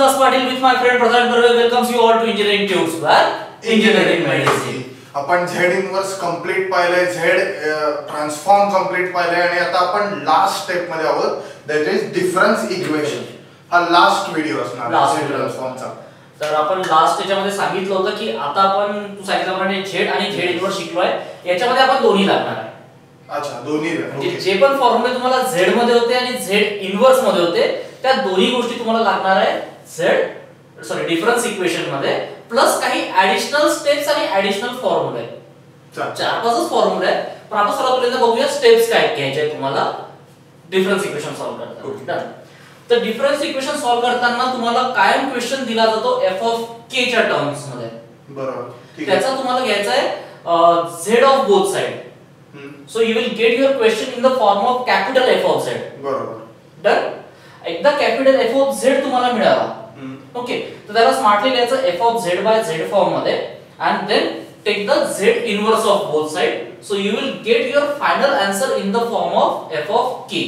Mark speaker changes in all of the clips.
Speaker 1: Tulsidas Prathamesh with my friend Prathamesh welcomes you all to EnggTutes where engineering medicine.
Speaker 2: आपण Z inverse complete पाहिलंय, Z transform complete पाहिलंय आणि आता आपण last step मध्ये आहोत, दॅट इज डिफरन्स इक्वेशन. हा लास्ट व्हिडिओ असणार झेड ट्रान्सफॉर्मचा.
Speaker 1: तर आपण लास्ट याच्यामध्ये सांगितलं होतं की आता आपण तू सांगितल्याप्रमाणे झेड आणि झेड इनवर्स शिकलोय, याच्यामध्ये आपण दोन्ही लागणार आहे.
Speaker 2: अच्छा, दोन्ही
Speaker 1: म्हणजे जे पण फॉर्म्युले तुम्हाला झेड मध्ये होते आणि झेड इनवर्स मध्ये होते त्या दोन्ही गोष्टी तुम्हाला लागणार आहे झेड डिफरन्स इक्वेशन मध्ये, प्लस काही ऍडिशनल स्टेप्स आणि ऍडिशनल फॉर्म्युले. चार पाचच फॉर्म्युले आहेत, पण आपण सर्वात बघूया स्टेप्स काय घ्यायचे आहेत तुम्हाला डिफरन्स इक्वेशन सॉल्व्ह करताना. तर डिफरन्स इक्वेशन सॉल्व्ह करताना तुम्हाला कायम क्वेश्चन दिला जातो एफ ऑफ के च्या टर्म्स मध्ये. बरोबर. त्याचा तुम्हाला घ्यायचा आहे Z of both side. So you will get your question in the form of capital F of Z. बरोबर. Done. एकदा capital F of Z तुम्हाला मिळाला. ओके, तर त्याला स्मार्टली लिहायचं F of Z by Z form मध्ये and then take the Z inverse of both side. So you will get your final answer in the form of F of K.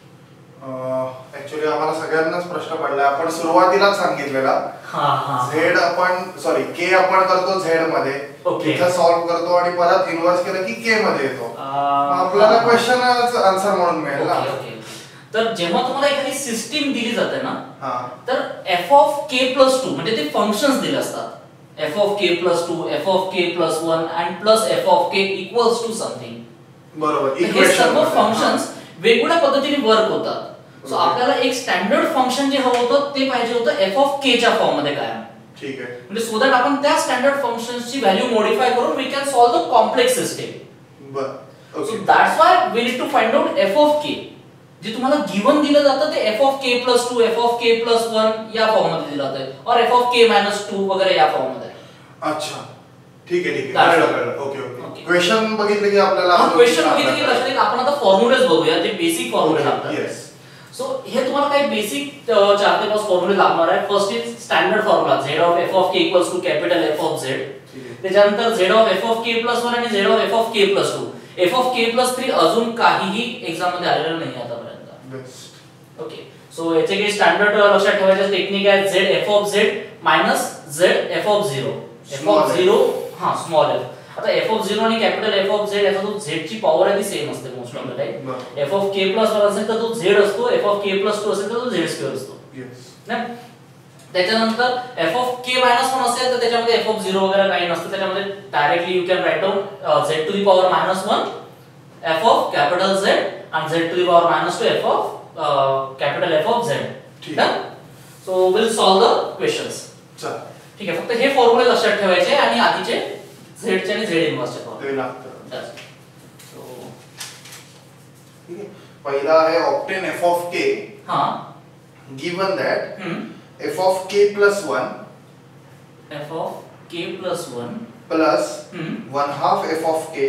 Speaker 2: Actually आम्हाला सगळ्यांनाच प्रश्न पडला. आपण सुरुवातीलाच सांगितलेला Z आपण sorry के आपण करतो झेड मध्ये, इथं सॉल्व्ह करतो आणि परत इन्व्हर्स केलं की के मध्ये येतो. आपल्याला क्वेश्चन आन्सर म्हणून मिळेल ना.
Speaker 1: तर जेव्हा तुम्हाला एखादी सिस्टीम दिली जाते ना, तर f of k plus 2 म्हणजे ते फंक्शन्स दिले असतात. f of k plus 2, f of k plus 1 and plus f of k equals to something.
Speaker 2: बरोबर.
Speaker 1: हे सर्व फंक्शन्स वेगवेगळ्या पद्धतीने वर्क होतात. सो आपल्याला एक स्टँडर्ड फंक्शन जे हवं होतं ते पाहिजे होतं f of k च्या फॉर्म मध्ये कायम. ठीक आहे. म्हणजे सो दॅट आपण त्या स्टँडर्ड फंक्शन्सची व्हॅल्यू मॉडिफाय करून we can solve the complex system. बरं. So that's why we need to find out f of k. जे तुम्हाला गिवन दिलं जातं ते f of k plus 2, f of k plus 1 या फॉर्म मध्ये दिलं जातं और f of k minus 2 वगैरे या फॉर्म मध्ये. अच्छा, ठीक आहे ठीक आहे. Okay okay. क्वेश्चन बघितलं की आपल्याला क्वेश्चन बघितलं की लक्षात येईल. आपण आता फॉर्म्युलेज बघूया, जे बेसिक फॉर्म्युले लागतात. येस. सो हे तुम्हाला काही बेसिक 4 ते 5 फॉर्म्युले लागणार आहे. First is standard formula z of f of k equals to capital F of z. त्याच्यानंतर z of f of k plus 1 आणि z of f of k plus 2. f of k plus 3 अजून काहीही exam मध्ये आलेलं नाही आतापर्यंत. Okay, so याचे काही स्टँडर्ड लक्षात ठेवायचे टेक्निक आहे z f of z minus z f of 0. f of 0 हा स्मॉल f. आता f of 0 आणि कॅपिटल F of z याचा जो z ची पॉवर आहे ती सेम असते most of the time. f of k plus 1 असेल तर तो z असतो, f of k plus 2 असेल तर तो z स्क्वेअर असतो. ना त्याच्यानंतर f of k minus 1 असेल तर त्याच्यामध्ये f of 0 वगैरे काही नसतं. त्याच्यामध्ये directly you can write down z to the power -1 f of capital Z and z to the power -2 f of capital F of z. ठीक आहे. So will solve the questions. चल ठीक आहे. फक्त हे फॉर्म्युले लक्षात ठेवायचे आणि आधीचे z चे आणि z इनवर्स चे फॉर्म्युले लागतात. सो ठीक आहे.
Speaker 2: पहिला आहे obtain f of k. हां, given that f of k plus 1
Speaker 1: f of k plus 1
Speaker 2: plus 1/2 f of k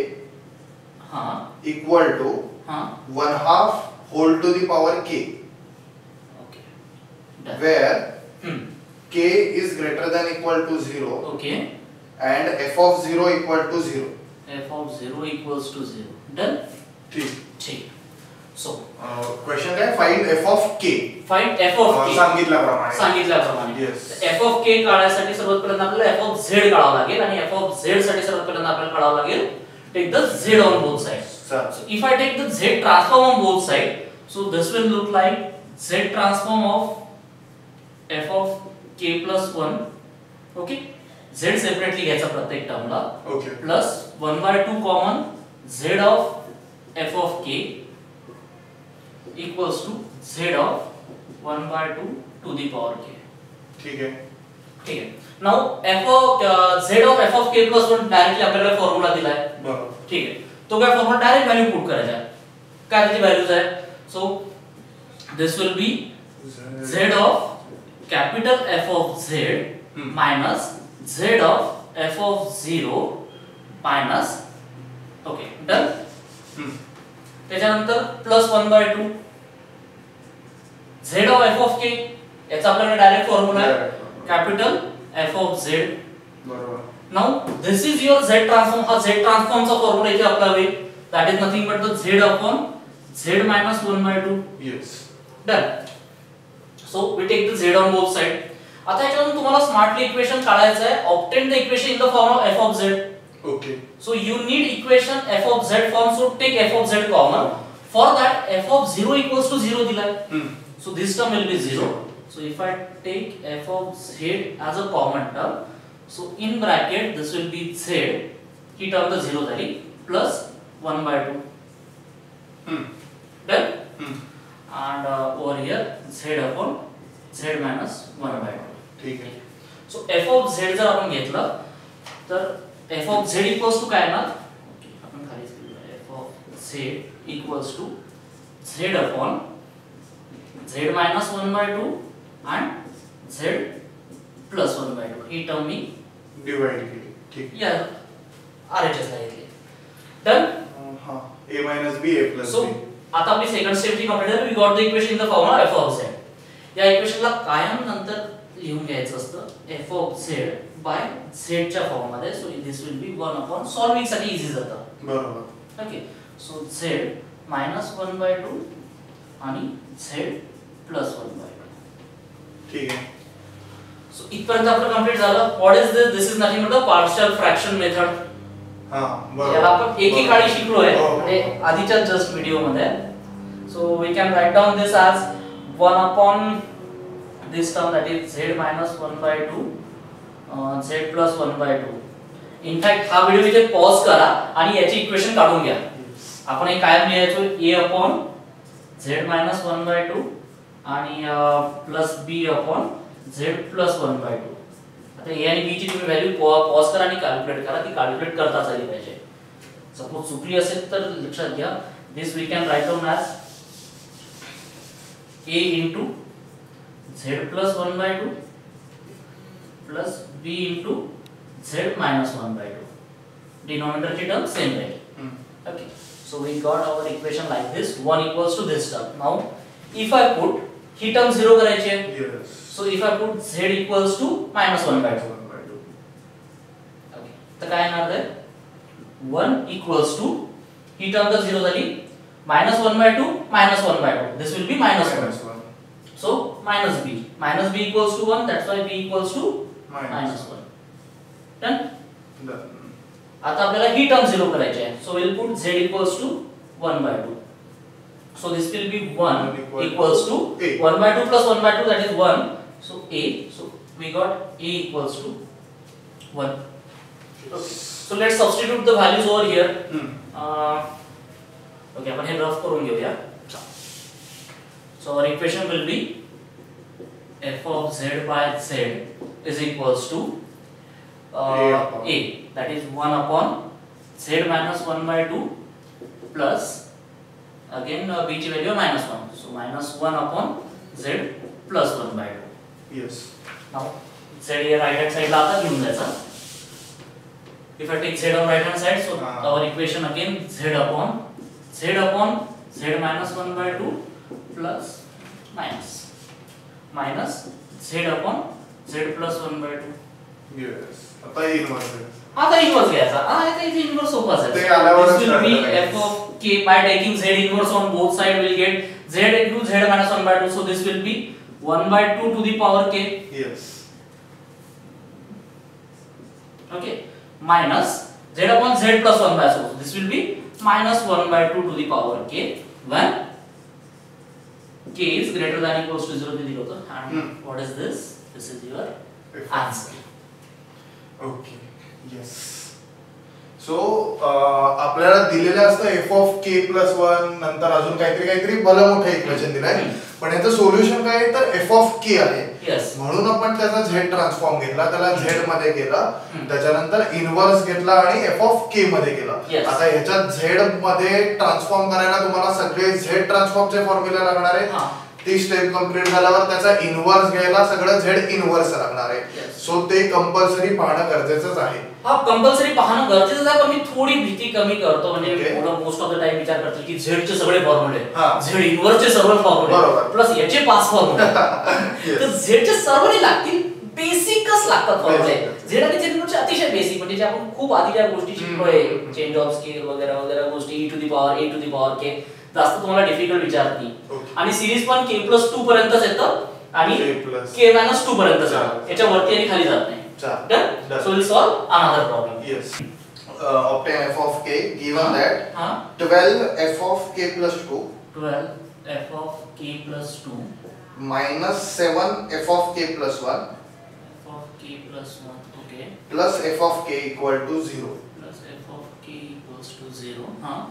Speaker 2: equal to 1/2 whole to the power k.
Speaker 1: Okay.
Speaker 2: Where k is greater than equal to 0.
Speaker 1: Okay.
Speaker 2: And f of 0 equal to 0.
Speaker 1: f of 0 equals to 0. Done. ठीक. So
Speaker 2: question काय? Find f of k.
Speaker 1: Find f of k. सांगितल्याप्रमाणे. Yes. f of k काढण्यासाठी सर्वात पहिल्यांदा आपल्याला f of z काढावं लागेल आणि f of z साठी सर्वात पहिल्यांदा आपल्याला काढावं लागेल take the z on both sides. So if I take the z transform on both sides, so this will look like z transform of f of k plus 1. Okay, z separately घ्यायचा प्रत्येक टर्मला. Okay. Plus 1/2 common z of f of k equals to z of 1/2 to the power k.
Speaker 2: ठीक आहे.
Speaker 1: ठीक आहे. Now f of z of f of k plus 1 directly आपल्याला formula दिलाय. बरोबर. ठीक आहे. तो काय फॉर्म्युला डायरेक्ट व्हॅल्यू पुट करायचा आहे. काय त्याची व्हॅल्यूज आहे? So this will be z of capital F of z minus z of f of 0 minus okay done. त्याच्यानंतर plus 1/2 z of f of k याचा आपल्याला डायरेक्ट फॉर्म्युला आहे capital F of z. बरोबर. Now this is your z transform. हा z ट्रान्सफॉर्मचा formula इथे आपला होईल. That is nothing but the z upon z minus 1/2. Yes. Done. So we take the z on both side. आता याच्यावरून तुम्हाला smartly equation काढायचं आहे. Obtain the equation in the form of f of z.
Speaker 2: Okay.
Speaker 1: So you need equation f of z form, so take f of z common. For that f of 0 equals to 0 दिला आहे. So this term will be 0. So if I take f of z as a common term, so in bracket this will be z, he term the 0 झाली, plus 1 by 2. Done? And over here z upon z minus 1 by 2.
Speaker 2: ठीक आहे.
Speaker 1: So f of z जर आपण घेतलं तर f of z equals to काय ना, आपण खाली f of z equals to z upon z minus 1 by 2 and z plus 1 by 2. ही टर्म मी
Speaker 2: डिवाइड केली. ठीक.
Speaker 1: या RHS ला घेतली. डन.
Speaker 2: हां, a minus b a plus
Speaker 1: so
Speaker 2: b.
Speaker 1: आता आपली सेकंड स्टेप जी कंप्लीट झाली. We got the equation in the form of f of z. या इक्वेशनला कायम नंतर लिहून घ्यायचं असतं f of z by z च्या फॉर्म मध्ये. So this will be 1 upon solving साठी इझी जातं.
Speaker 2: बरोबर.
Speaker 1: Okay. So z minus 1 by 2 आणि z plus 1 by 2.
Speaker 2: ठीक आहे.
Speaker 1: सो इथपर्यंत आपलं कंप्लीट झालं. What is this? This is nothing but the partial fraction method.
Speaker 2: हां, बरोबर.
Speaker 1: याला आपण एकेकाळी शिकलोय म्हणजे आधीच्या जस्ट व्हिडिओ मध्ये. So we can write down this as 1 upon this term, that is z minus 1 by 2 z plus 1 by 2. In fact हा व्हिडिओ इथे पॉज करा आणि याची इक्वेशन काढून घ्या. आपण हे कायम लिहायचो a upon z minus 1 by 2 आणि plus b upon z plus 1 by 2. आता a आणि b ची तुम्ही व्हॅल्यू पॉज करा आणि कॅल्क्युलेट करा. ती कॅल्क्युलेट करताच आली पाहिजे. सपोज चुकली असेल तर लक्षात घ्या. This we can write down as a into z plus 1 by 2 plus b into z minus 1 by 2. Denominator की term same रहेगी. Okay. So we got our equation like this. 1 equals to this term. Now if I put ही term 0 करायची आहे.
Speaker 2: Yes.
Speaker 1: So if I put z equals to minus 1 by 2. Okay. तर काय येणार आहे? 1 equals to he term तर 0 झाली. minus 1 by 2 minus 1 by 2. This will be minus 1. So minus b. Minus b equals to 1. That's why b equals to minus 1. Done?
Speaker 2: Done.
Speaker 1: आता आपल्याला ही term 0 करायची आहे. So we'll put z equals to 1 by 2. So this will be 1 equals to 1 by 2 plus 1 by 2, that is 1. So a. So we got a equals to 1. Okay. So let's substitute the values over here. Okay, आपण हे rough करून घेऊया. So our equation will be f of z by z is equals to a, that is 1 upon z minus 1 by 2 plus again b ची value minus 1. So minus 1 upon z plus 1 by 2.
Speaker 2: Yes.
Speaker 1: Now z here right hand side ला आता घेऊन जायचा. If I take z on right hand side, so our equation again z upon z minus 1 by 2 plus minus z upon z plus 1 by 2.
Speaker 2: Yes. आता inverse आहे.
Speaker 1: आता inverse घ्यायचा. आता इथे इन्व्हर्स सोपा आहे.
Speaker 2: ते आल्यावरच
Speaker 1: this will be f of k by taking z inverse on both side will get z into z minus 1 by 2. So this will be 1 by 2 to the power k.
Speaker 2: Yes.
Speaker 1: Okay. Minus z upon z plus 1 by 2. So this will be minus 1 by 2 to the power k when k is greater than equals to 0 दिलं होतं. And what is this? This is your answer.
Speaker 2: Okay. Yes. So आपल्याला दिलेलं असतं f of k plus 1 नंतर अजून काहीतरी भलं मोठं इक्वेशन दिलंय. पण याचं सोल्युशन काय आहे तर f of k आहे. म्हणून आपण त्याचा z ट्रान्सफॉर्म घेतला, त्याला z मध्ये केला, त्याच्यानंतर इन्व्हर्स घेतला आणि f of k मध्ये केला. आता ह्याच्यात z मध्ये ट्रान्सफॉर्म करायला तुम्हाला सगळे z ट्रान्सफॉर्मचे फॉर्म्युला लागणार आहे. ती स्टेप कंप्लीट झाल्यावर त्याचा इन्व्हर्स घ्यायला सगळं z इन्व्हर्स लागणार आहे. सो ते कंपल्सरी पाहणं गरजेचंच आहे.
Speaker 1: हा कंपल्सरी पाहणं गरजेचं आहे. पण मी थोडी भीती कमी करतो. म्हणजे मोस्ट ऑफ द टाइम विचार करतो की z चे सगळे फॉर्म्युले, z इन्व्हर्स चे सर्व फॉर्म्युले प्लस याचे 5 फॉर्म्युले, तर z चे सर्व नाही लागतील, बेसिकच लागतात फॉर्म्युले. z आणि z इन्व्हर्स अतिशय बेसिक, म्हणजे जे आपण खूप आधीच्या गोष्टी शिकलोय, चेंज ऑफ स्केल वगैरे वगैरे गोष्टी, e to the power k, जास्त तुम्हाला डिफिकल्ट विचारत नाही. आणि सिरीज पण k+2 पर्यंतच येतं. आणि k - 2 पर्यंत जातो, याच्या वरती आणि खाली जात नाही. Done. So will solve another problem.
Speaker 2: Yes. obtain f of k given that 12 f of k plus 2
Speaker 1: f of k plus 2
Speaker 2: minus 7 f of k plus 1
Speaker 1: f of k plus 1 okay
Speaker 2: plus f of k equal to 0
Speaker 1: plus f of k equals to 0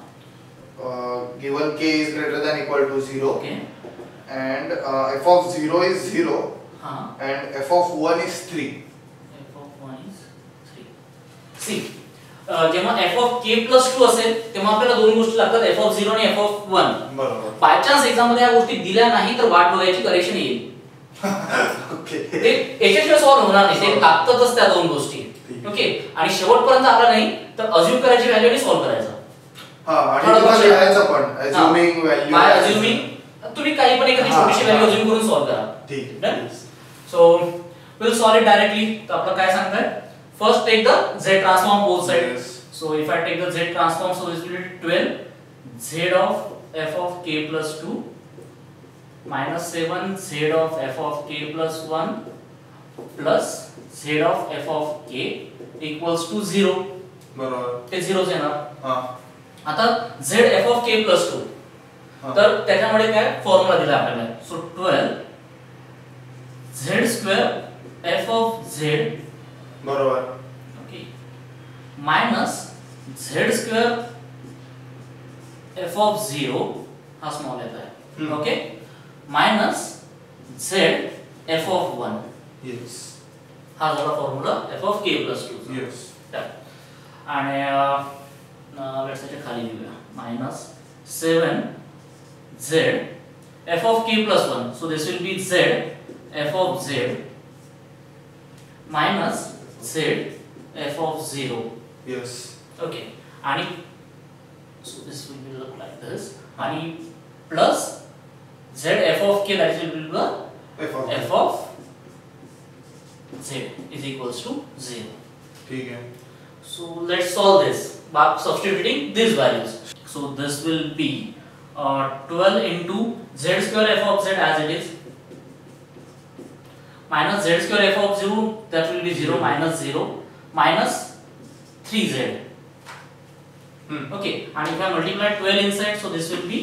Speaker 2: given k is greater than equal to 0
Speaker 1: okay
Speaker 2: and f of 0 is 0 and f of 1 is 3.
Speaker 1: f of 1 is 3. see जेव्हा f of k plus 2 असेल तेव्हा आपल्याला दोन गोष्टी लागतात, f of 0 आणि f of 1.
Speaker 2: बरोबर.
Speaker 1: By chance exam मध्ये या गोष्टी दिल्या नाही तर वाट बघायची, करेक्शन येईल.
Speaker 2: ओके.
Speaker 1: ते याच्याशिवाय सॉल्व्ह होणार नाही, ते लागतातच त्या दोन गोष्टी. ओके. आणि शेवटपर्यंत आला नाही तर अज्युम करायची व्हॅल्यू आणि सॉल्व्ह करायचं.
Speaker 2: आणि तुम्हाला लिहायचं पण अज्युमिंग व्हॅल्यू
Speaker 1: बाय अज्युमिंग तुम्ही काही पण एखादी छोटीशी व्हॅल्यू अज्युम करून सॉल्व्ह करा.
Speaker 2: ठीक.
Speaker 1: Done. So will solve it directly. तर आपलं काय सांगताय, first take the z transform both sides. Yes. So if I take the z transform, so this will be 12 z of f of k plus 2 minus 7 z of f of k plus 1 plus z of f of k equals to 0.
Speaker 2: बरोबर.
Speaker 1: ते 0 येणार. आता z f of k plus 2 तर त्याच्यामध्ये काय formula दिला आपल्याला. So 12 z square f of z
Speaker 2: बरोबर.
Speaker 1: Okay minus z square f of 0 हा स्मॉल f आहे. Okay minus z f of 1.
Speaker 2: Yes.
Speaker 1: हा झाला formula f of k plus 2.
Speaker 2: Yes.
Speaker 1: आणि लेट्स याच्या खाली लिहूया minus 7 z f of k plus 1. So this will be z f of z minus z f of 0.
Speaker 2: Yes.
Speaker 1: Okay. आणि so this will be look like this. आणि plus z f of k that will be f of z is equals to 0.
Speaker 2: ठीक है.
Speaker 1: So let's solve this by substituting these values. So this will be 12 into z square f of z as it is minus z square f of 0 that will be 0 minus 0 minus 3z. Okay, and if I multiply 12 inside, so this will be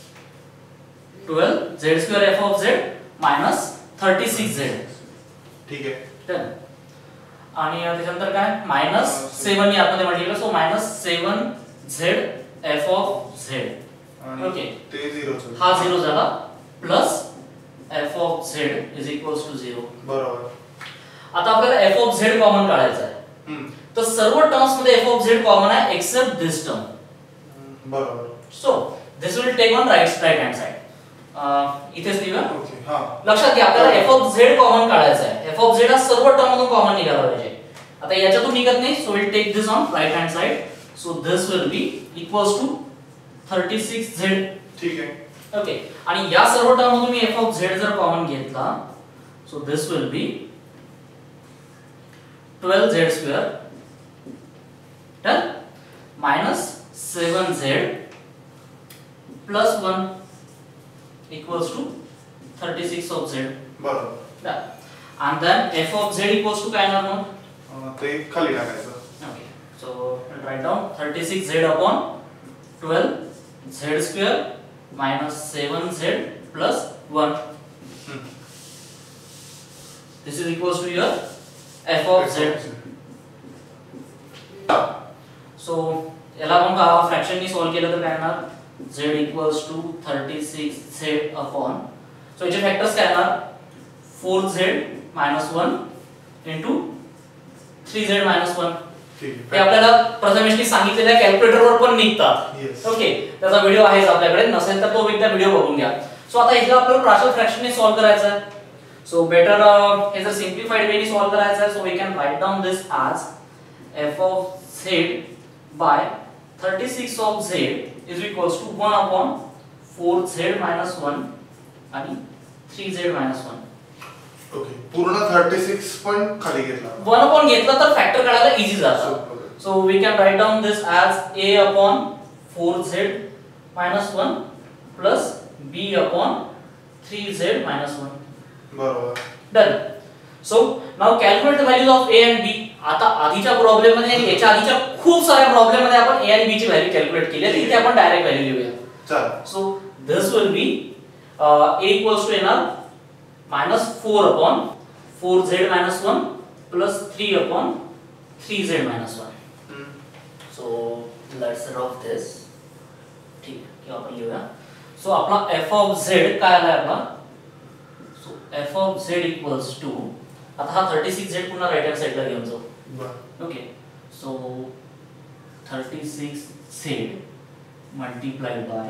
Speaker 1: 12 z square f of z minus 36z.
Speaker 2: ठीक है.
Speaker 1: Done. आणि त्याच्यानंतर काय minus 7 या आतमध्ये multiply, so minus 7z f of z. Okay
Speaker 2: ते 0
Speaker 1: हा 0 झाला plus f of z is equals to 0.
Speaker 2: बरोबर.
Speaker 1: आता आपल्याला f of z कॉमन काढायचा आहे. तर सर्व टर्म्स मध्ये f of z कॉमन आहे एक्सेप्ट दिस टर्म.
Speaker 2: बरोबर.
Speaker 1: So this will take on right hand side. इथेच लिहूया.
Speaker 2: ओके. हां.
Speaker 1: लक्षात घ्या आपल्याला f of z कॉमन काढायचा आहे. f of z हा सर्व टर्म मधून कॉमन निघाला पाहिजे. आता याच्यातून निघत नाही, so will take this on right hand side. So this will be equals to 36z.
Speaker 2: ठीक आहे.
Speaker 1: ओके. आणि या सर्व टर्म मधून मी f of z जर कॉमन घेतला, so this will be 12z square done minus 7z plus 1 equals to 36 of z.
Speaker 2: बरोबर.
Speaker 1: And then f of z equals to काय येणार मग?
Speaker 2: ते खाली टाकायचं.
Speaker 1: Okay. So we'll write down 36z upon 12z square minus 7z plus 1. This is equals to your f of z. So याला आपण का फ्रॅक्शन नी सॉल्व केलं तर काय येणार? z equals to 36z upon, so याचे फॅक्टर्स काय येणार? 4z minus 1 into 3z minus 1. हे आपल्याला प्रथमेशनी सांगितलेल्या कॅल्क्युलेटर वर पण निघतात. ओके. त्याचा व्हिडिओ आहेच आपल्याकडे, नसेल तर तो एकदा व्हिडिओ बघून घ्या. सो आता इथे आपल्याला पार्शियल फ्रॅक्शन ने सॉल्व करायचं आहे. सो बेटर हे जर सिम्प्लिफाइड वे ने सॉल्व करायचं आहे, so we can write down this as f of z by 36 of z is equals to 1 upon 4z minus 1 आणि 3z minus 1.
Speaker 2: ओके. पूर्ण 36 पण खाली घेतला.
Speaker 1: 1 upon घेतला तर फॅक्टर काढायला इझी जातं. So we can write down this as a upon 4z minus 1 plus b upon 3z minus 1.
Speaker 2: बरोबर.
Speaker 1: Done. So now calculate the values of A and B. आता आधीच्या प्रॉब्लेम मध्ये आणि याच्या आधीच्या खूप साऱ्या प्रॉब्लेम मध्ये आपण ए आणि बी ची व्हॅल्यू कॅल्क्युलेट केली आहे. इथे आपण डायरेक्ट व्हॅल्यू लिहूया.
Speaker 2: चल.
Speaker 1: So this will be a equals to येणार -4 upon 4z minus 1 plus 3 upon 3z minus 1. So let's rub this. ठीक आहे, किंवा आपण लिहूया. सो आपला f of z काय आलाय आपला? So f of z equals to, आता हा 36z पुन्हा राइट हँड साइडला घेऊन जाऊ. Okay. So 36z multiplied by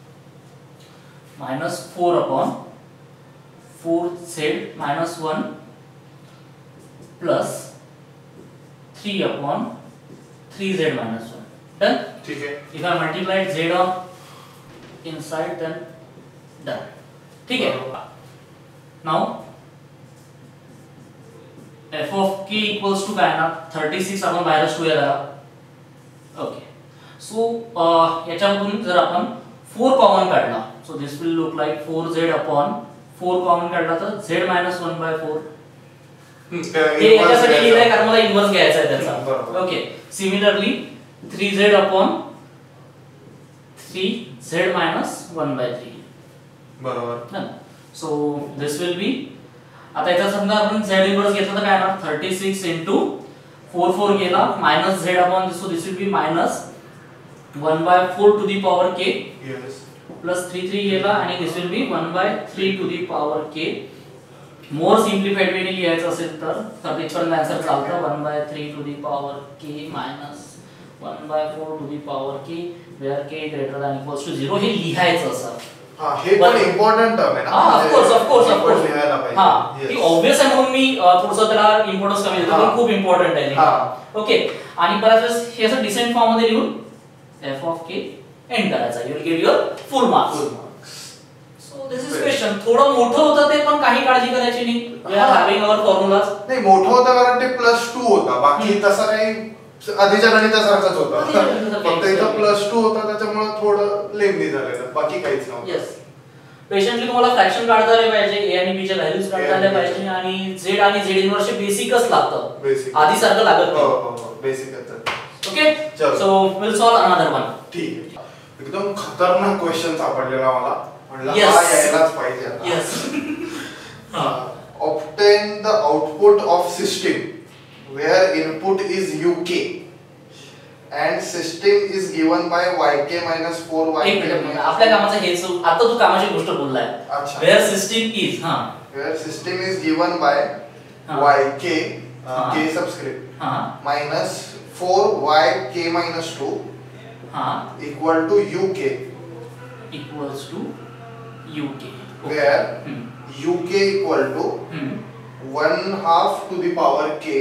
Speaker 1: -4 upon 4z minus 1 plus 3 upon 3z minus 1. Done?
Speaker 2: ठीक है.
Speaker 1: If I multiplied z on inside, then done. ठीक है. Now f of k equals to काय ना 36 आपण बाहेरच ठेवूया जरा. ओके. सो याच्यामधून जर आपण 4 कॉमन काढला, so this will look like 4z upon 4 common काढला तर z minus 1/4. हे याच्यासाठी लिहिलंय कारण मला इन्व्हर्स घ्यायचा आहे त्याचा. Okay. Similarly 3z upon 3z minus 1/3.
Speaker 2: बरोबर.
Speaker 1: सो दिस विल बी, आता याचा समजा आपण z इन्व्हर्स घेतला तर काय ना 36 into 4 गेला minus z upon this, so this will be minus 1/4 to the power k.
Speaker 2: Yes.
Speaker 1: Plus 3 गेला आणि this will be 1/3 to the power k. More simplified वेने लिहायचं असेल तर इथपर्यंत आन्सर चालतं 1/3 to the power k minus 1/4 to the power k where k greater than equals to 0 हे लिहायचं असं.
Speaker 2: हां, हे पण इम्पॉर्टंट टर्म आहे ना.
Speaker 1: ऑफ कोर्स
Speaker 2: लिहायला पाहिजे.
Speaker 1: हां, ती ऑब्वियस आहे म्हणून मी थोडंसं त्याला इम्पॉर्टन्स कमी देतो, पण खूप इम्पॉर्टंट आहे. हां. ओके. आणि बऱ्याच वेळेस हे असं डिसेंट फॉर्म मध्ये लिहून f of k एंड करायचा. You will get your full marks. So this is question. थोडं मोठं होतं ते, पण काही काळजी करायची नाही. We are having our formulas.
Speaker 2: नाही, मोठं होतं कारण ते +2 होता. बाकी तसं काही आधीच्या गणितासारखंच होतं. फक्त इथं +2 होता त्याच्यामुळे थोडं लेंदी झालेलं, बाकी काहीच नव्हतं.
Speaker 1: यस. पेशंटली तुम्हाला फ्रॅक्शन काढता आले पाहिजे, ए आणि बी च्या व्हॅल्यूज काढता आले पाहिजे, आणि z आणि z इन्व्हर्स बेसिकच लागतं. आधी सारखं लागत नाही.
Speaker 2: हो, बेसिकच.
Speaker 1: Okay. So will solve another one.
Speaker 2: ठीक आहे. एकदम खतरनाक क्वेश्चन सापडलेला मला. म्हणलं हा यायलाच पाहिजे आता.
Speaker 1: Yes.
Speaker 2: Obtain the output of system where input is uk and system is given by yk minus 4
Speaker 1: एक मिनिट, आपल्या कामाचं हेच आता तू कामाची गोष्ट बोललाय. where system is,
Speaker 2: where system is given by yk k subscript minus 4yk minus 2 equal to uk
Speaker 1: equals to uk,
Speaker 2: where uk equal to 1/2 to the power k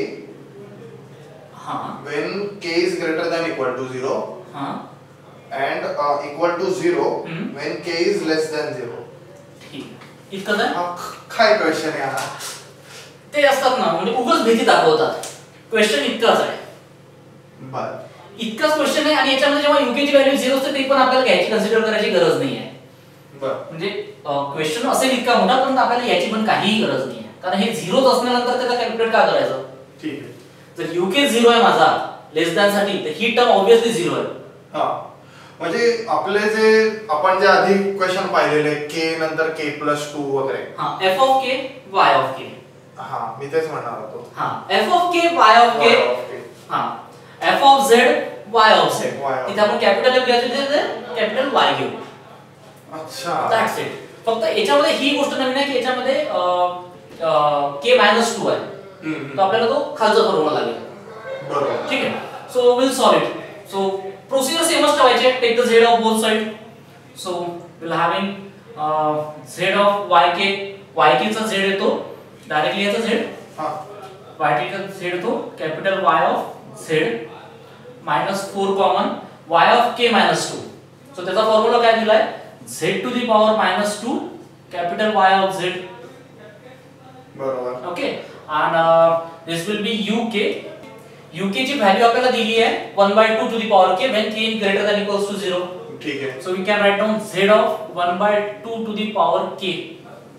Speaker 2: when k is greater than equal to 0 and equal to 0 when k is less than 0.
Speaker 1: ठीक. इतकंच आहे.
Speaker 2: काय question आहे हा?
Speaker 1: ते असतात ना, म्हणजे उगाच भीती दाखवतात. क्वेश्चन इतकाच आहे.
Speaker 2: बर.
Speaker 1: इतकाच क्वेश्चन आहे. आणि याच्यामध्ये जेव्हा uk ची व्हॅल्यू 0 असते ते पण आपल्याला घ्यायची, कन्सिडर करायची गरज नाही आहे.
Speaker 2: बर.
Speaker 1: म्हणजे क्वेश्चन असेल इतका मोठा, पण आपल्याला याची पण काहीही गरज नाही आहे, कारण हे 0च असल्यानंतर त्याला कॅल्क्युलेट का करायचं?
Speaker 2: ठीक आहे.
Speaker 1: जर uk 0 आहे माझा लेस दॅन साठी, तर ही टर्म ऑब्वियसली 0 आहे.
Speaker 2: हां, म्हणजे आपले जे आपण जे आधी क्वेश्चन पाहिलेले k नंतर k+2 वगैरे.
Speaker 1: हां, f of k y of k.
Speaker 2: हां, मी तेच म्हणणार होतो.
Speaker 1: हां, f of k y of k. हां, f of z y of z. इथे आपण कॅपिटल F घ्यायचं, तिथे कॅपिटल Y घेऊ.
Speaker 2: अच्छा,
Speaker 1: दॅट्स इट. फक्त याच्यामध्ये ही गोष्ट नवीन आहे की याच्यामध्ये k-2 आहे. तो आपल्याला तो खालचा फॉर्म्युला लागेल.
Speaker 2: बरोबर.
Speaker 1: ठीक आहे. So will solve it. So procedure सेमच ठेवायचे. Take the z of both side. So will having z of yk चा z येतो डायरेक्टली याचा z.
Speaker 2: हां,
Speaker 1: yk चा z येतो capital Y of z -4 common y of k -2. So त्याचा formula काय दिलाय? z to the power -2 capital Y of z.
Speaker 2: बरोबर.
Speaker 1: Okay. and this will be uk ची व्हॅल्यू आपल्याला दिली आहे 1/2 to the power k when k is greater than equals to 0.
Speaker 2: ठीक आहे.
Speaker 1: so we can write down z of 1/2 to the power k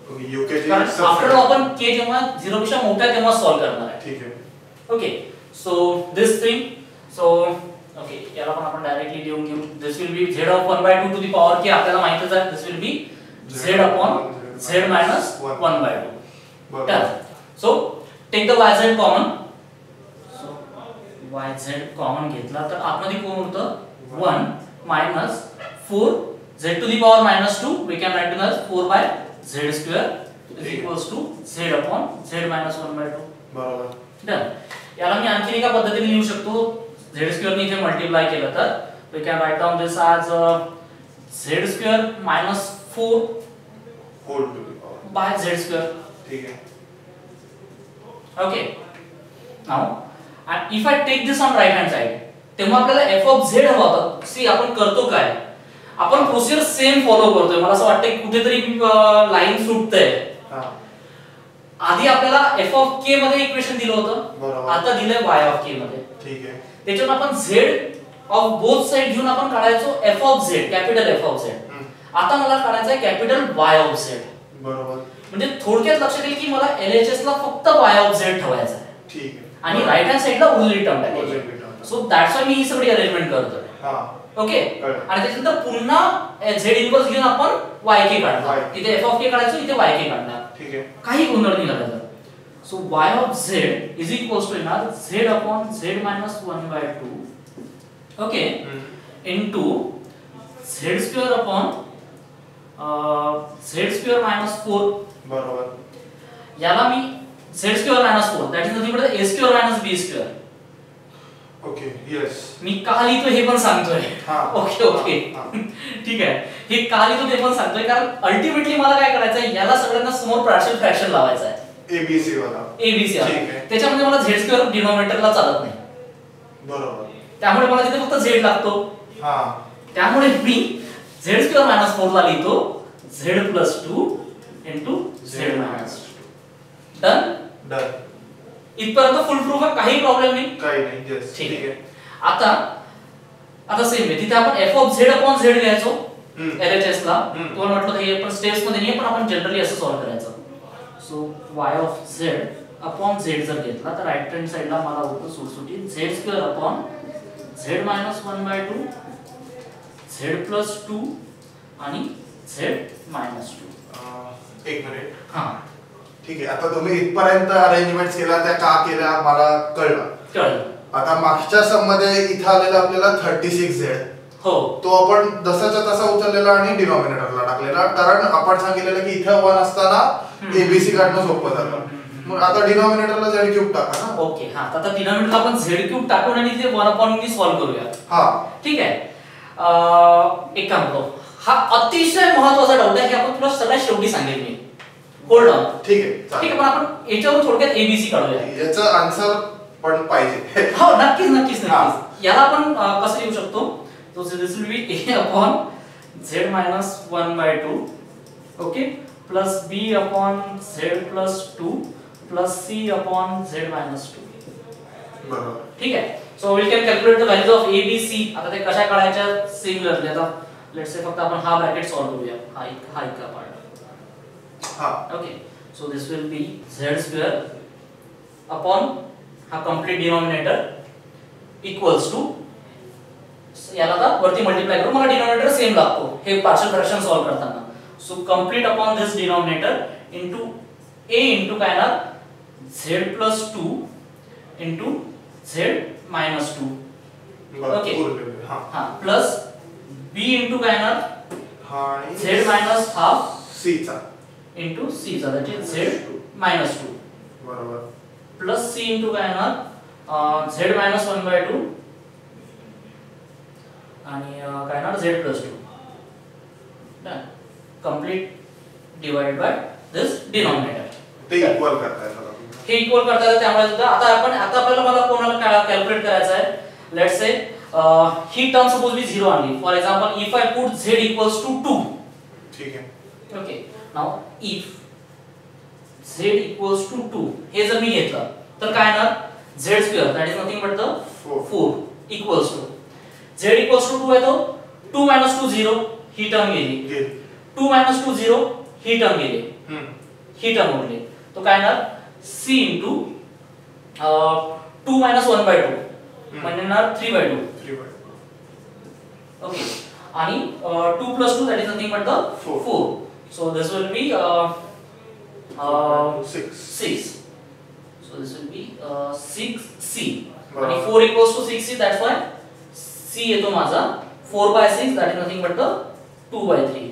Speaker 1: कारण after all आपण k जेव्हा 0 पेक्षा मोठा आहे तेव्हा सॉल्व करणार आहे.
Speaker 2: ठीक आहे.
Speaker 1: Okay, so this thing, so okay याला पण आपण डायरेक्टली लिहून घेऊ. This will be z of 1/2 to the power k. आपल्याला माहितच आहे this will be z upon z minus 1/2. Done. So take the yz common. So yz common घेतला तर आतमध्ये कोण होतं 1 minus 4 z to the power minus 2. We can write as 4 by z square is equals to z upon z minus 1/2.
Speaker 2: बरोबर.
Speaker 1: Done. याला मी आणखी एका पद्धतीने लिहू शकतो. z square ने इथे मल्टिप्लाय केलं तर we can write down this as z square minus 4
Speaker 2: whole to the power
Speaker 1: by z square.
Speaker 2: ठीक आहे.
Speaker 1: Okay. Now and if I take this on right hand side तेव्हा आपल्याला f of z हवा होता. C आपण करतो काय, आपण प्रोसिजर सेम फॉलो करतोय. मला असं वाटतं की कुठेतरी लाईन सुटते. आधी आपल्याला f of k मध्ये इक्वेशन दिलं होतं, आता दिलंय y of k मध्ये. ठीक आहे. त्याच्यावर आपण z ऑफ बोथ साइड घेऊन आपण काढायचो f of z, capital f of z. आता मला काढायचं आहे कॅपिटल y of z. बरोबर. म्हणजे थोडक्यात लक्षात येईल की मला LHS ला फक्त y of z ठेवायचं आहे. ठीक आहे. आणि राइट हँड साइडला उरलेली टर्म टाकायची. सो दॅट्स व्हाय मी ही सगळी अरेंजमेंट करतोय. हां. ओके. आणि त्याच्यानंतर पुन्हा z इन्व्हर्स घेऊन आपण yk काढणार. इथे f of k काढायचो, इथे yk काढणार. ठीक आहे. काही गोंधळ नाही करायचा. So y of z is equals to येणार z upon z minus 1/2. Okay. into z square upon z square minus 4. बरोबर. याला मी z square minus 4 that is nothing but a square minus b square. Okay. Yes. मी का लिहितो हे पण सांगतोय. Okay okay. ठीक आहे. हे का लिहितो ते पण सांगतोय कारण अल्टिमेटली मला काय करायचं आहे, याला सगळ्यांना समोर पार्शियल फ्रॅक्शन लावायचं आहे. एबीसी वाला. एबीसी वाला. त्याच्यामध्ये मला z स्क्वेअर डिनोमिनेटरला चालत नाही. बरोबर. त्यामुळे मला तिथे फक्त z लागतो. हां. त्यामुळे मी z स्क्वेअर मायनस 4 ला लिहितो z plus 2 into z minus 2. Done. Done. इथपर्यंत फुल प्रूफ आहे, काही प्रॉब्लेम नाही. काही नाही. यस. ठीक आहे. आता सेम आहे. तिथे आपण f of z upon z घ्यायचो LHS ला. तो म्हटलं हे पण स्टेप्स मध्ये नाही, पण आपण जनरली असं सॉल्व करायचं. So y of z upon z जर घेतला तर राइट हँड साइडला मला होतं सुटसुटीत z square upon z minus 1/2 z plus 2 आणि z minus 2. एक मिनिट. हां. ठीक आहे. आता तुम्ही इथपर्यंत अरेंजमेंट्स केला, त्या का केल्या मला कळलं. आता मागच्या सम मध्ये इथं आलेला आपल्याला 36z. हो. तो आपण जसाच्या तसा उचललेला आणि डिनॉमिनेटरला टाकलेला, कारण आपण सांगितलेलं की इथं 1 असताना एबीसी काढणं सोपं झालं. मग आता डिनॉमिनेटरला z क्यूब टाका ना. ओके. हां. आता डिनॉमिनेटरला आपण z क्यूब टाकून आणि ते 1/v सॉल्व करूया. हां. ठीक आहे. एक काम करू. हा अतिशय महत्त्वाचा डाऊट आहे, हे आपण तुला सगळ्यात शेवटी सांगेन मी. Hold on. ठीक आहे. ठीक आहे. पण आपण याच्यावर थोडक्यात एबीसी काढूया. याचा आन्सर पण पाहिजे. हो नक्कीच नक्कीच नक्कीच. याला आपण कसं लिहू शकतो, तो this will be a upon z minus 1/2 okay plus b upon z plus 2 plus c upon z minus 2. बरोबर. ठीक आहे. So we can calculate the values of a b c. आता ते कशा काढायच्या सिमिलरली. आता लेट्स से फक्त आपण हा ब्रॅकेट सॉल्व करूया. हा इतका पार्ट. हां. Okay. So this will be z square upon हा कंप्लीट डिनॉमिनेटर इक्वल्स टू, याला आता वरती मल्टिप्लाय करू, मला डिनॉमिनेटर सेम लागतो हे पार्शियल फ्रॅक्शन सॉल्व करताना. So complete upon this denominator into a into काय ना z plus 2 into z minus 2. Okay. हां. प्लस b इनटू काय ना z minus हाफ c चा इनटू c चा दॅट इज z minus 2. बरोबर. प्लस c इनटू काय ना z minus 1/2 आणि काय ना z plus 2. Done. Complete divided by this denominator. ते इक्वल करता येतं. हे इक्वल करता येतं. त्यामुळे सुद्धा आता आपल्याला मला कोणाला कॅल्क्युलेट करायचं आहे. लेट्स से ही टर्म सपोज मी 0 आणली. For example if I put z equals to 2. ठीक आहे. Okay. Now if z equals to 2 हे जर मी घेतलं तर काय येणार z square that is nothing but the 4 equals to z equals to 2 आहे तो 2 minus 2 0 ही टर्म गेली. 2 minus 2 0 ही टर्म गेली. ही टर्म उरली. तो काय येणार c इंटू 2 मायनस 1/2 म्हणजे येणार 3/2. ओके. आणि 2 plus 2 that is nothing but the 4. So this will be 6. So this will be 6c. आणि 4 equals to 6c, that's why c येतो माझा 4/6 that is nothing but the 2/3.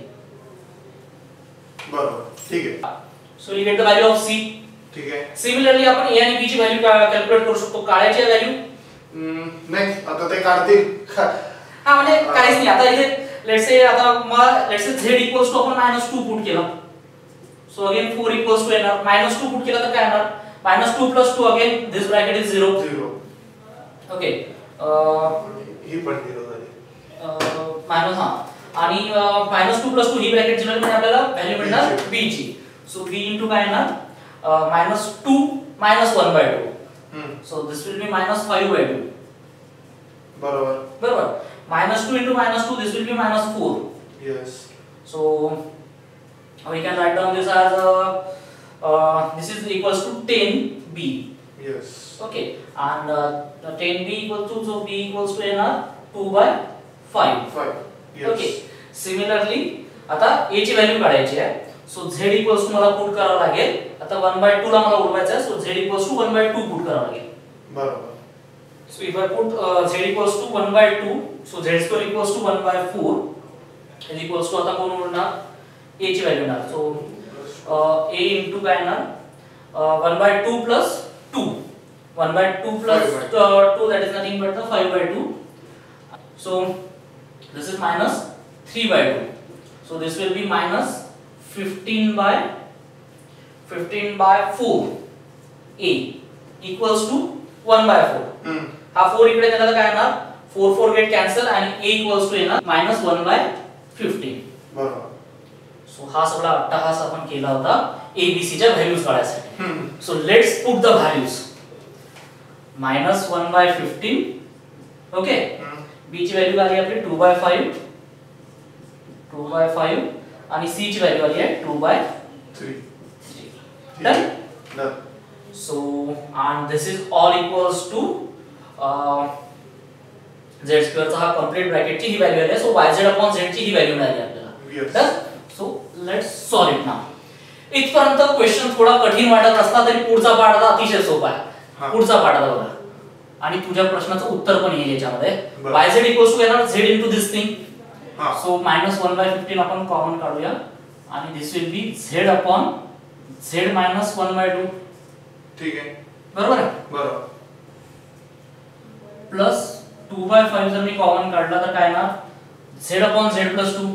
Speaker 2: बरोबर. ठीक आहे.
Speaker 1: So you get the value of c.
Speaker 2: ठीक आहे.
Speaker 1: Similarly आपण a आणि b ची व्हॅल्यू कॅल्क्युलेट करू शकतो. काळ्याची व्हॅल्यू
Speaker 2: नाही आता ते काढतील.
Speaker 1: हा म्हणजे काहीच नाही. आता इथे let's say z equals to आपण -2 पुट केला. सो अगेन 4 इक्वल्स टू येणार. -2 पुट केला तर काय येणार -2 plus 2 again this bracket is 0. Okay.
Speaker 2: ही पण 0 झाली.
Speaker 1: मायनस हा आणि -2 plus 2 ही ब्रॅकेट 0 म्हणजे आपल्याला व्हॅल्यू मिळणार b ची. सो b इनटू काय येणार -2 minus 1/2. So this will be -5/2.
Speaker 2: बरोबर.
Speaker 1: बरोबर. -2 into -2 this will be -4.
Speaker 2: Yes.
Speaker 1: So we can write down this as this is equals to 10b.
Speaker 2: Yes.
Speaker 1: Okay. And 10b equals to, so b equals to n 2/5.
Speaker 2: 5. Yes.
Speaker 1: Okay. Similarly आता a ची value काढायची आहे. So z equals to मला put करावं लागेल. आता 1/2 ला मला उडवायचं आहे. So z equals to 1/2 put करावं लागेल.
Speaker 2: बरोबर.
Speaker 1: So if I put z equals to 1/2, so z² equals to 1/4 is equals to आता कोण उरणार a ची व्हॅल्यू येणार. सो a into काय येणार 1/2 plus 2. 1/2 plus 2 that is nothing but the 5/2. So this is -3/2. So this will be -15/4 a equals to 1/4. हा 4 इकडे गेला तर काय येणार 4 4 गेट कॅन्सल आणि a इक्वल्स टू येणार -1/15.
Speaker 2: बरोबर.
Speaker 1: सो हा सगळा अट्टाहास आपण केला होता abc च्या व्हॅल्यूज काढायसाठी. So let's put the values. -1/15. Okay. b ची व्हॅल्यू आली आपली 2/5 आणि c ची व्हॅल्यू आली आहे 2/3. Done.
Speaker 2: Done.
Speaker 1: So and this is all equals to z² चा हा कंप्लीट ब्रॅकेट ची ही व्हॅल्यू आली आहे. सो yz/z ची ही व्हॅल्यू मिळाली आपल्याला. Done. So let's solve it now. इथपर्यंत क्वेश्चन थोडा कठीण वाटत असला तरी पुढचा पार्ट आता अतिशय सोपा आहे. पुढचा पार्ट आता बघा आणि तुझ्या प्रश्नाचं उत्तर पण येईल याच्यामध्ये. yz इक्वल्स टू येणार z into this thing. So -1/15 आपण कॉमन काढूया आणि दिस विल बी z/z -1/2.
Speaker 2: ठीक आहे.
Speaker 1: बरोबर आहे.
Speaker 2: बरोबर.
Speaker 1: प्लस 2/5 जर मी कॉमन काढला तर काय येणार z/z+2.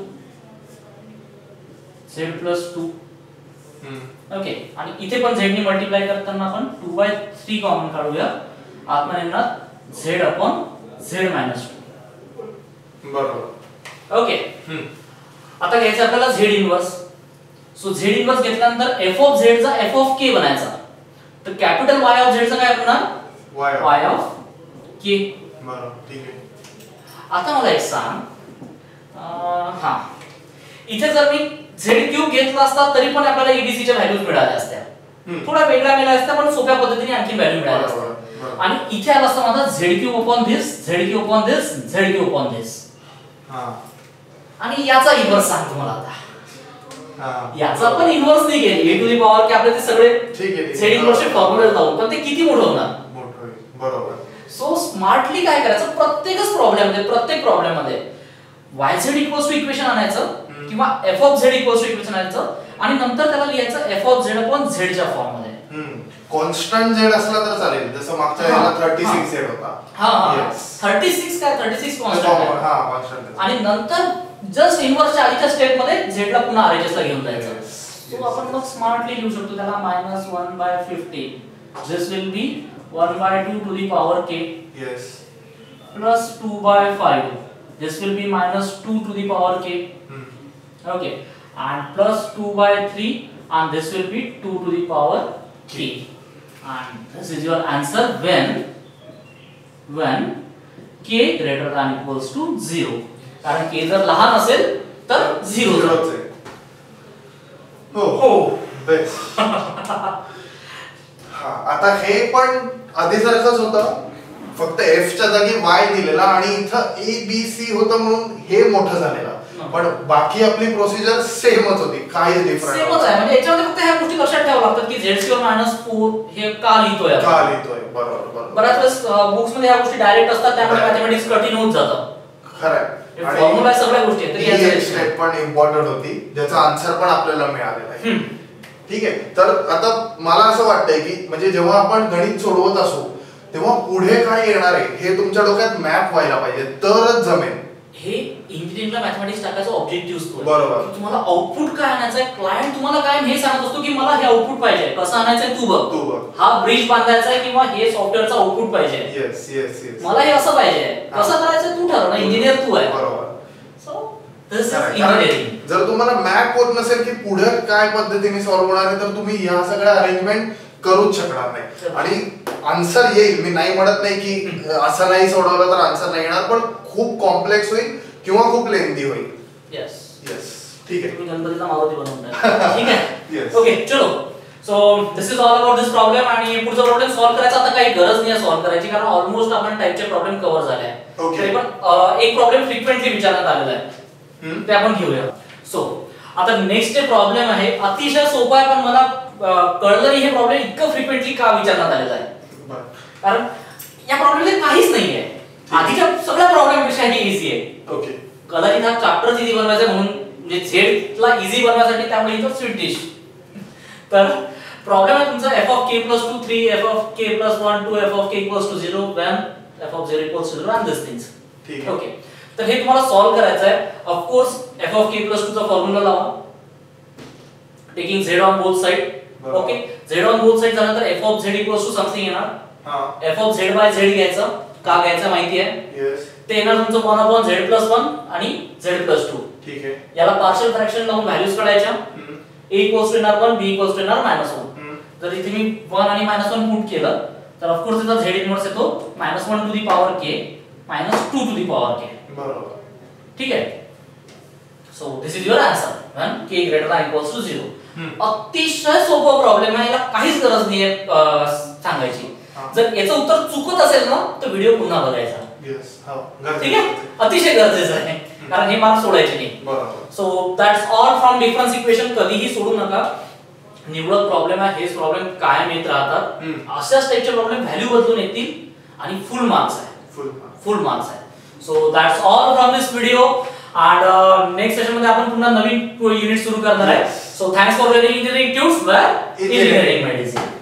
Speaker 1: z+2. ओके. आणि इथे पण z नी मल्टिप्लाय करताना आपण 2/3 कॉमन काढूया. आतमध्ये येणार z/z -2.
Speaker 2: बरोबर.
Speaker 1: ओके. आता घ्यायचं आपल्याला z inverse. So z inverse घेतल्यानंतर f ऑफ z चा f ऑफ k बनायचा. तर कॅपिटल y ऑफ z चा काय होणार y ऑफ k.
Speaker 2: बरोबर. ठीक आहे.
Speaker 1: आता मला एक सांग हा इथे जर मी z³ घेतला असता तरी पण आपल्याला abc च्या व्हॅल्यूज मिळाल्या असत्या. थोडा वेगळा मिळाला असता पण सोप्या पद्धतीने आणखी व्हॅल्यू मिळाल्या असत्या. आणि इथे आला असता माझा z³
Speaker 2: हां.
Speaker 1: आणि याचा इन्व्हर्स सांगतो मला आता. याचा पण इन्व्हर्स नाही केली a टू द पॉवर की आपले ते सगळे
Speaker 2: ठीक आहे.
Speaker 1: z इन्व्हर्सचे फॉर्म्युला लावून पण ते किती मोठं होणार.
Speaker 2: मोठं होईल. बरोबर.
Speaker 1: सो स्मार्टली काय करायचं प्रत्येक प्रॉब्लेम मध्ये yz इक्वल्स टू इक्वेशन आणायचं किंवा f of z equals to equation आणायचं आणि नंतर त्याला लिहायचं f ऑफ z/z च्या फॉर्म मध्ये.
Speaker 2: कॉन्स्टंट z असला तर चालेल. जसं मागच्या वेळेला 36 z होता.
Speaker 1: हां 36 काय 36 कॉन्स्टंट.
Speaker 2: हां कॉन्स्टंट.
Speaker 1: आणि नंतर जस्ट इन्व्हर्सच्या आधीच्या स्टेप मध्ये z ला पुन्हा RHS ला घेऊन जायचं. सो आपण मग स्मार्टली लिहू शकतो त्याला -1/15. This will be 1/2 to the power k.
Speaker 2: Yes.
Speaker 1: Plus 2/5. This will be -2 to the power k. Okay. And plus 2/3 and this will be 2 to the power k. And this is your answer when k greater than equals to 0. कारण k जर लहान असेल तर 0
Speaker 2: 0 च आहे. हो. Best. आता हे पण आधीसारखंच होतं, फक्त एफच्या जागी वाय दिलेला आणि इथं ABC होतं म्हणून हे मोठं झालेलं. पण बाकी आपली प्रोसिजर सेमच होती, काही डिफरन्स
Speaker 1: सेमच आहे. म्हणजे याच्यामध्ये फक्त ह्या गोष्टी लक्षात ठेवाव्या लागतात की z2 - 4 हे का लिहितोय.
Speaker 2: बरोबर.
Speaker 1: बऱ्याच वेळेस बुक्स मध्ये ह्या गोष्टी डायरेक्ट असतात, त्यामुळे मॅथेमॅटिक्स कठीण होत जातं.
Speaker 2: खरंय.
Speaker 1: फॉर्म्युला सगळ्या गोष्टी आहेत.
Speaker 2: ही एक स्टेप पण इम्पॉर्टंट होती, ज्याचा आन्सर पण आपल्याला मिळालेला आहे. ठीक आहे. तर आता मला असं वाटतंय की म्हणजे जेव्हा आपण गणित सोडवत असू तेव्हा पुढे काय येणार आहे हे तुमच्या डोक्यात मॅप व्हायला पाहिजे, तरच जमेल.
Speaker 1: हे इंजिनिअरिंगला मॅथेमॅटिक्स टाकायचा ऑब्जेक्टिव्ह असतो.
Speaker 2: बरोबर.
Speaker 1: तुम्हाला आउटपुट काय आणायचं आहे, क्लायंट तुम्हाला काय हे सांगत असतो की मला हे आउटपुट पाहिजे, कसं आणायचंय तू बघ. हा ब्रिज बांधायचा आहे किंवा हे सॉफ्टवेअरचा आउटपुट पाहिजे.
Speaker 2: येस.
Speaker 1: मला हे असं पाहिजे, कसं करायचं तू ठरव ना, इंजिनियर तू आहे.
Speaker 2: बरोबर.
Speaker 1: So this is engineering.
Speaker 2: जर तुम्हाला मॅप होत नसेल की पुढे काय पद्धतीने सॉल्व्ह होणार आहे, तर तुम्ही ह्या सगळ्या अरेंजमेंट करूच शकणार नाही. आणि आन्सर येईल, मी नाही म्हणत नाही की असं नाही सोडवलं तर आन्सर नाही येणार, पण खूप कॉम्प्लेक्स होईल किंवा खूप लेंथी होईल.
Speaker 1: येस.
Speaker 2: ठीक आहे.
Speaker 1: तुम्ही गणपतीचा मारुती बनवताय. ठीक आहे. ओके चलो. So this is all about this problem. आणि पुढचा प्रॉब्लेम सॉल्व्ह करायचा आता काही गरज नाही सॉल्व्ह करायची, कारण ऑलमोस्ट आपण टाइपचे प्रॉब्लेम कव्हर झाले आहे. तरी पण एक प्रॉब्लेम फ्रिक्वेंटली विचारण्यात आलेला आहे, ते आपण घेऊया. सो आता नेक्स्ट प्रॉब्लेम आहे, अतिशय सोपा आहे, पण मला कळलं नाही हे प्रॉब्लेम इतकं फ्रिक्वेंटली का विचारण्यात आलेला आहे. कारण या प्रॉब्लेममध्ये काहीच नाहीये, आधीच्या सगळ्या प्रॉब्लेम पेक्षा हे इझी आहे.
Speaker 2: ओके.
Speaker 1: कदाचित हा चॅप्टर इझी बनवायचा म्हणून, म्हणजे झेडला इझी बनवायसाठी, त्यामुळे इथं स्वीट डिश. तर प्रॉब्लेम आहे तुमचा f(k+2 3 f(k+1 2 f(k=0 when f(0=0) and these things.
Speaker 2: ठीक आहे.
Speaker 1: ओके. तर हे तुम्हाला सॉल्व्ह करायचं आहे. ऑफ कोर्स f(k+2) चा फॉर्म्युला लावा, taking z on both side. Okay. z on both side झालं तर f(z) समथिंग येणार. f(z/z) घ्यायचं. का घ्यायचं माहिती आहे. ते येणार तुमचं 1/z+1 आणि z+2.
Speaker 2: ठीक आहे.
Speaker 1: याला पार्शियल फ्रॅक्शन लावून व्हॅल्यूज काढायच्या. a = येणार 1, b = येणार -1. जर इथे मी 1 आणि -1 पुट केलं तर ऑफ कोर्स त्याचा z इन्व्हर्स येतो -1 to the power k -2 to the power k.
Speaker 2: बरोबर.
Speaker 1: ठीक आहे. So this is your answer when k ≥ 0. अतिशय सोपा प्रॉब्लेम आहे, याला काहीच गरज नाहीये सांगायची. जर याचं उत्तर चुकत असेल ना तर व्हिडिओ पुन्हा बघायचा. ठीक आहे. अतिशय गरजेचं आहे, कारण हे मार्क्स सोडायचे नाही.
Speaker 2: बरोबर.
Speaker 1: So that's all from difference equation. कधीही सोडू नका. निवडक प्रॉब्लेम आहे, हेच प्रॉब्लेम कायम येत राहतात. अशाच टाइपचे प्रॉब्लेम व्हॅल्यू बदलून येतील आणि फुल मार्क्स आहे. फुल मार्क्स आहे. So that's all from this video. आणि नेक्स्ट सेशन मध्ये आपण पुन्हा नवीन युनिट सुरू करणार आहे. So thanks for learning engineering tutes where engineering medicine.